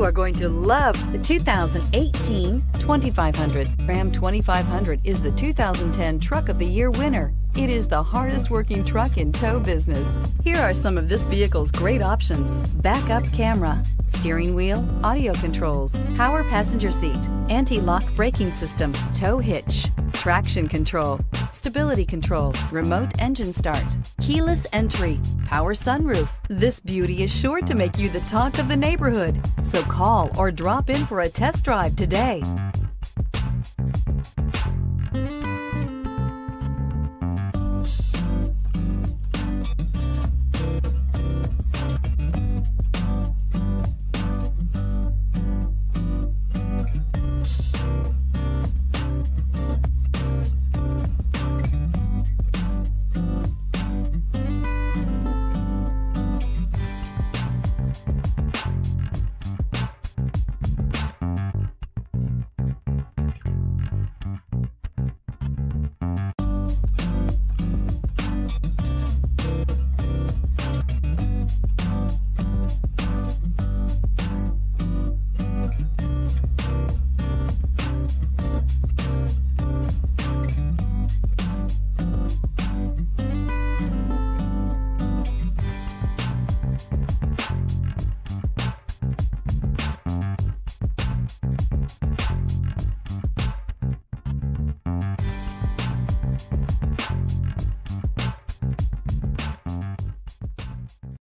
You are going to love the 2018 2500. Ram 2500 is the 2010 Truck of the Year winner. It is the hardest working truck in tow business. Here are some of this vehicle's great options: backup camera, steering wheel audio controls, power passenger seat, anti-lock braking system, tow hitch, traction control, stability control, remote engine start, keyless entry, power sunroof. This beauty is sure to make you the talk of the neighborhood. So call or drop in for a test drive today.